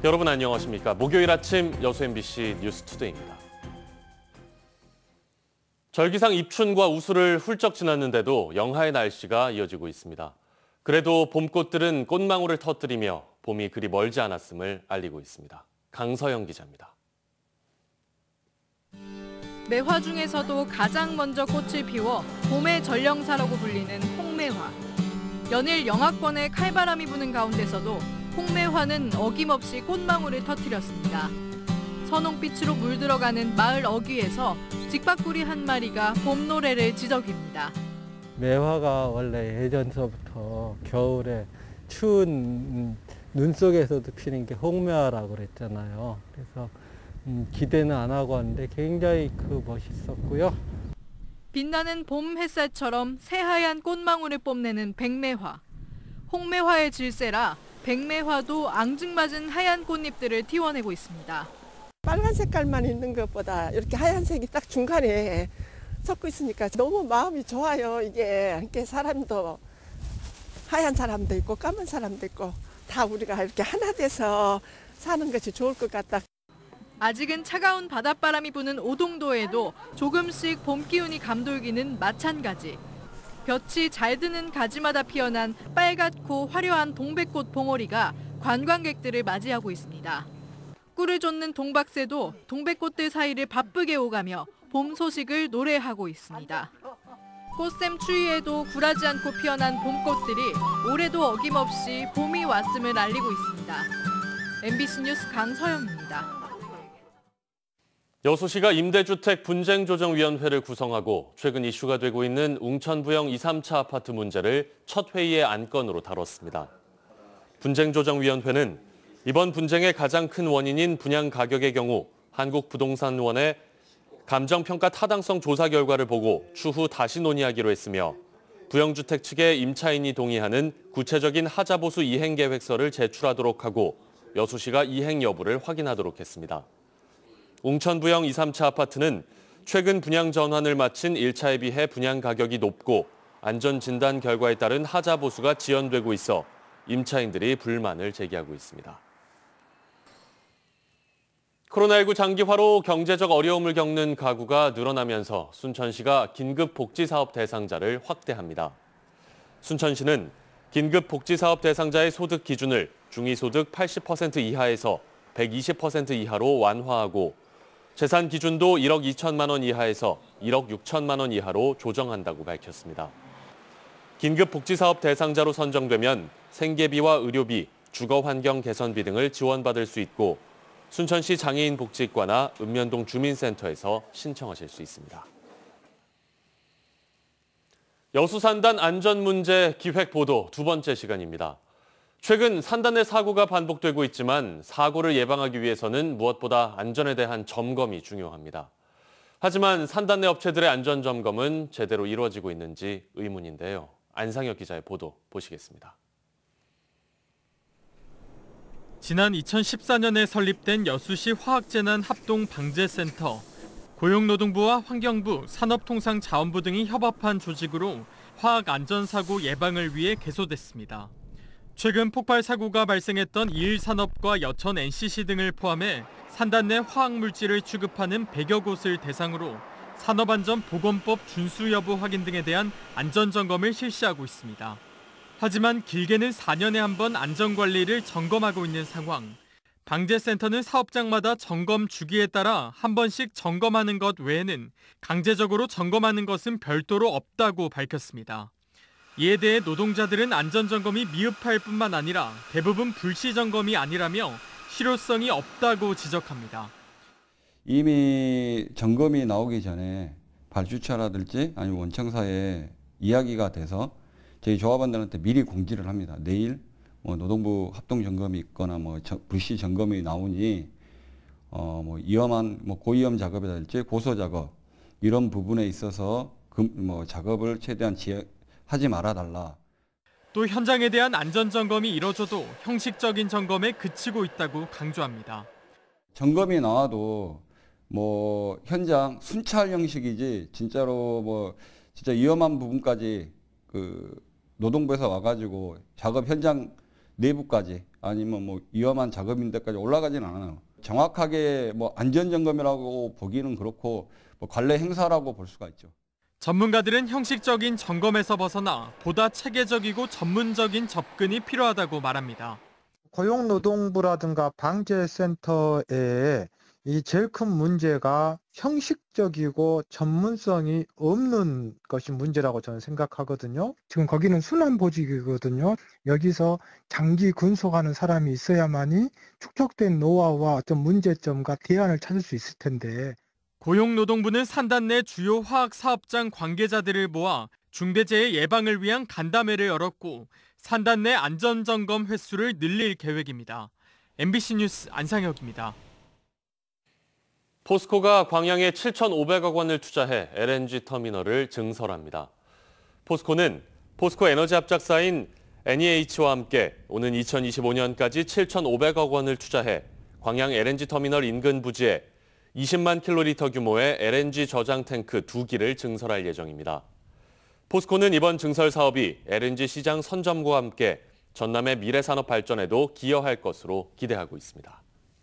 여러분 안녕하십니까? 목요일 아침 여수 MBC 뉴스투데이입니다. 절기상 입춘과 우수를 훌쩍 지났는데도 영하의 날씨가 이어지고 있습니다. 그래도 봄꽃들은 꽃망울을 터뜨리며 봄이 그리 멀지 않았음을 알리고 있습니다. 강서영 기자입니다. 매화 중에서도 가장 먼저 꽃을 피워 봄의 전령사라고 불리는 홍매화. 연일 영하권에 칼바람이 부는 가운데서도 홍매화는 어김없이 꽃망울을 터뜨렸습니다. 선홍빛으로 물들어가는 마을 어귀에서 직박구리 한 마리가 봄 노래를 지저귀입니다. 매화가 원래 예전서부터 겨울에 추운 눈 속에서도 피는 게 홍매화라고 그랬잖아요. 그래서 기대는 안 하고 왔는데 굉장히 멋있었고요. 빛나는 봄 햇살처럼 새하얀 꽃망울을 뽐내는 백매화. 홍매화의 질세라 백매화도 앙증맞은 하얀 꽃잎들을 틔워내고 있습니다. 빨간 색깔만 있는 것보다 이렇게 하얀색이 딱 중간에 섞여 있으니까 너무 마음이 좋아요. 이게 사람도 하얀 사람도 있고 까만 사람도 있고 다 우리가 이렇게 하나 돼서 사는 것이 좋을 것 같다. 아직은 차가운 바닷바람이 부는 오동도에도 조금씩 봄 기운이 감돌기는 마찬가지. 볕이 잘 드는 가지마다 피어난 빨갛고 화려한 동백꽃 봉오리가 관광객들을 맞이하고 있습니다. 꿀을 쫓는 동박새도 동백꽃들 사이를 바쁘게 오가며 봄 소식을 노래하고 있습니다. 꽃샘 추위에도 굴하지 않고 피어난 봄꽃들이 올해도 어김없이 봄이 왔음을 알리고 있습니다. MBC 뉴스 강서영입니다. 여수시가 임대주택 분쟁조정위원회를 구성하고 최근 이슈가 되고 있는 웅천부영 2, 3차 아파트 문제를 첫 회의의 안건으로 다뤘습니다. 분쟁조정위원회는 이번 분쟁의 가장 큰 원인인 분양 가격의 경우 한국부동산원의 감정평가 타당성 조사 결과를 보고 추후 다시 논의하기로 했으며 부영주택 측의 임차인이 동의하는 구체적인 하자보수 이행계획서를 제출하도록 하고 여수시가 이행 여부를 확인하도록 했습니다. 웅천부영 2, 3차 아파트는 최근 분양 전환을 마친 1차에 비해 분양 가격이 높고 안전진단 결과에 따른 하자 보수가 지연되고 있어 임차인들이 불만을 제기하고 있습니다. 코로나19 장기화로 경제적 어려움을 겪는 가구가 늘어나면서 순천시가 긴급복지사업 대상자를 확대합니다. 순천시는 긴급복지사업 대상자의 소득 기준을 중위소득 80% 이하에서 120% 이하로 완화하고 재산 기준도 1억 2천만 원 이하에서 1억 6천만 원 이하로 조정한다고 밝혔습니다. 긴급복지사업 대상자로 선정되면 생계비와 의료비, 주거환경 개선비 등을 지원받을 수 있고 순천시 장애인복지과나 읍면동 주민센터에서 신청하실 수 있습니다. 여수산단 안전문제 기획보도 두 번째 시간입니다. 최근 산단 내 사고가 반복되고 있지만 사고를 예방하기 위해서는 무엇보다 안전에 대한 점검이 중요합니다. 하지만 산단 내 업체들의 안전점검은 제대로 이루어지고 있는지 의문인데요. 안상혁 기자의 보도 보시겠습니다. 지난 2014년에 설립된 여수시 화학재난합동방재센터. 고용노동부와 환경부, 산업통상자원부 등이 협업한 조직으로 화학안전사고 예방을 위해 개소됐습니다. 최근 폭발 사고가 발생했던 이일산업과 여천 NCC 등을 포함해 산단 내 화학물질을 취급하는 100여 곳을 대상으로 산업안전보건법 준수 여부 확인 등에 대한 안전점검을 실시하고 있습니다. 하지만 길게는 4년에 한 번 안전관리를 점검하고 있는 상황. 방재센터는 사업장마다 점검 주기에 따라 한 번씩 점검하는 것 외에는 강제적으로 점검하는 것은 별도로 없다고 밝혔습니다. 이에 대해 노동자들은 안전점검이 미흡할 뿐만 아니라 대부분 불시점검이 아니라며 실효성이 없다고 지적합니다. 이미 점검이 나오기 전에 발주처라든지 아니면 원청사에 이야기가 돼서 저희 조합원들한테 미리 공지를 합니다. 내일 노동부 합동점검이 있거나 불시 점검이 나오니 위험한 고위험 작업이랄지 고소 작업 이런 부분에 있어서 작업을 최대한 하지 말아달라. 또 현장에 대한 안전점검이 이뤄져도 형식적인 점검에 그치고 있다고 강조합니다. 점검이 나와도 현장 순찰 형식이지 진짜로 진짜 위험한 부분까지 노동부에서 와가지고 작업 현장 내부까지 아니면 뭐 위험한 작업인데까지 올라가지는 않아요. 정확하게 뭐 안전점검이라고 보기는 그렇고 뭐 관례 행사라고 볼 수가 있죠. 전문가들은 형식적인 점검에서 벗어나 보다 체계적이고 전문적인 접근이 필요하다고 말합니다. 고용노동부라든가 방재센터에 이 제일 큰 문제가 형식적이고 전문성이 없는 것이 문제라고 저는 생각하거든요. 지금 거기는 순환보직이거든요. 여기서 장기 근속하는 사람이 있어야만이 축적된 노하우와 어떤 문제점과 대안을 찾을 수 있을 텐데. 고용노동부는 산단 내 주요 화학 사업장 관계자들을 모아 중대재해 예방을 위한 간담회를 열었고 산단 내 안전점검 횟수를 늘릴 계획입니다. MBC 뉴스 안상혁입니다. 포스코가 광양에 7,500억 원을 투자해 LNG 터미널을 증설합니다. 포스코는 포스코 에너지 합작사인 NEH와 함께 오는 2025년까지 7,500억 원을 투자해 광양 LNG 터미널 인근 부지에 20만 킬로리터 규모의 LNG 저장 탱크 2기를 증설할 예정입니다. 포스코는 이번 증설 사업이 LNG 시장 선점과 함께 전남의 미래 산업 발전에도 기여할 것으로 기대하고 있습니다.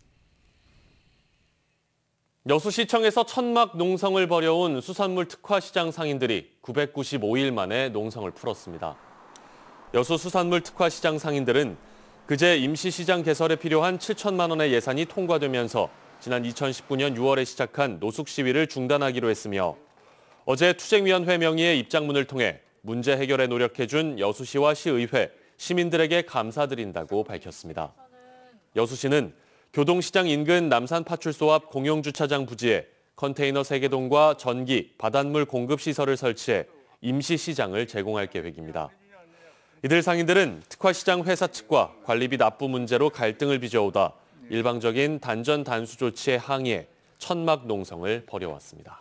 여수시청에서 천막 농성을 벌여온 수산물 특화 시장 상인들이 995일 만에 농성을 풀었습니다. 여수 수산물 특화 시장 상인들은 그제 임시시장 개설에 필요한 7천만 원의 예산이 통과되면서 지난 2019년 6월에 시작한 노숙 시위를 중단하기로 했으며 어제 투쟁위원회 명의의 입장문을 통해 문제 해결에 노력해준 여수시와 시의회, 시민들에게 감사드린다고 밝혔습니다. 여수시는 교동시장 인근 남산파출소 앞 공용주차장 부지에 컨테이너 3개동과 전기, 바닷물 공급 시설을 설치해 임시시장을 제공할 계획입니다. 이들 상인들은 특화시장 회사 측과 관리비 납부 문제로 갈등을 빚어오다 일방적인 단전 단수 조치에 항의해 천막 농성을 벌여왔습니다.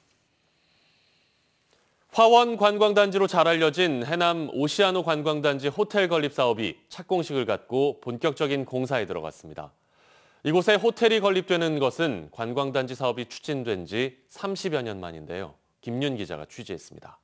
화원 관광단지로 잘 알려진 해남 오시아노 관광단지 호텔 건립 사업이 착공식을 갖고 본격적인 공사에 들어갔습니다. 이곳에 호텔이 건립되는 것은 관광단지 사업이 추진된 지 30여 년 만인데요. 김윤 기자가 취재했습니다.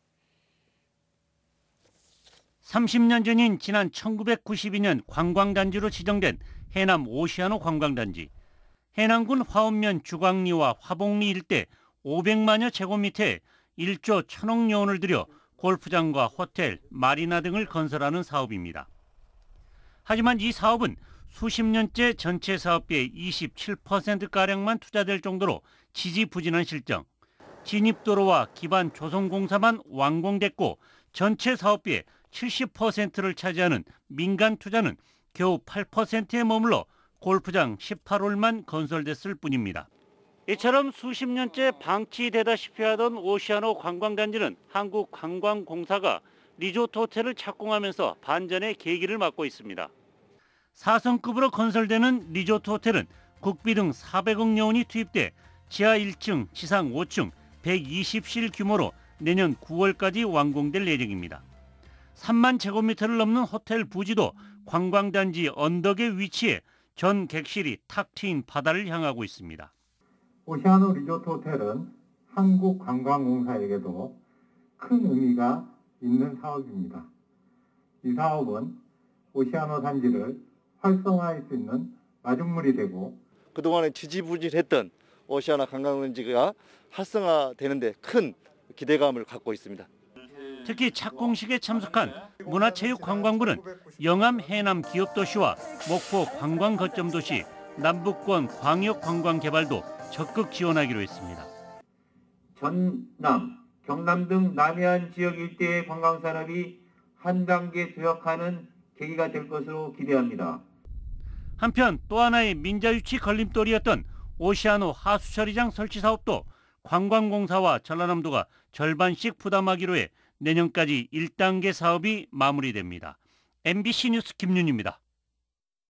30년 전인 지난 1992년 관광단지로 지정된 해남 오시아노 관광단지. 해남군 화원면 주광리와 화봉리 일대 500만여 제곱미터에 1조 1,000억 원을 들여 골프장과 호텔, 마리나 등을 건설하는 사업입니다. 하지만 이 사업은 수십 년째 전체 사업비의 27%가량만 투자될 정도로 지지부진한 실정. 진입도로와 기반 조성공사만 완공됐고 전체 사업비의 70%를 차지하는 민간 투자는 겨우 8%에 머물러 골프장 18홀만 건설됐을 뿐입니다. 이처럼 수십 년째 방치되다시피 하던 오시아노 관광단지는 한국관광공사가 리조트 호텔을 착공하면서 반전의 계기를 맞고 있습니다. 4성급으로 건설되는 리조트 호텔은 국비등 400억 원이 투입돼 지하 1층, 지상 5층, 120실 규모로 내년 9월까지 완공될 예정입니다. 3만 제곱미터를 넘는 호텔 부지도 관광단지 언덕에 위치해 전 객실이 탁 트인 바다를 향하고 있습니다. 오시아노 리조트 호텔은 한국관광공사에게도 큰 의미가 있는 사업입니다. 이 사업은 오시아노 단지를 활성화할 수 있는 마중물이 되고 그동안에 지지부진했던 오시아노 관광단지가 활성화되는 데 큰 기대감을 갖고 있습니다. 특히 착공식에 참석한 문화체육관광부는 영암 해남 기업도시와 목포 관광거점도시, 남북권 광역관광 개발도 적극 지원하기로 했습니다. 전남, 경남 등 남해안 지역 일대의 관광산업이 한 단계 도약하는 계기가 될 것으로 기대합니다. 한편 또 하나의 민자유치 걸림돌이었던 오시아노 하수처리장 설치 사업도 관광공사와 전라남도가 절반씩 부담하기로 해 내년까지 1단계 사업이 마무리됩니다. MBC 뉴스 김윤입니다.